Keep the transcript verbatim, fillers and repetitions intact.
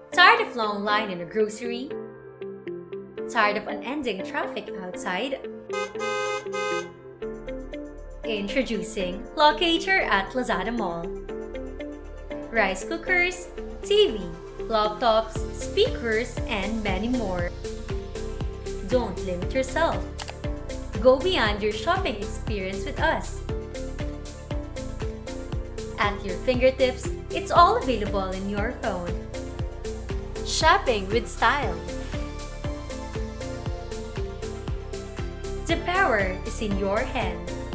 Tired of long line in a grocery? Tired of unending traffic outside? Introducing Locator at Lazada Mall. Rice cookers, T V, laptops, speakers, and many more. Don't limit yourself. Go beyond your shopping experience with us. At your fingertips, it's all available in your phone. Shopping with style. The power is in your hand.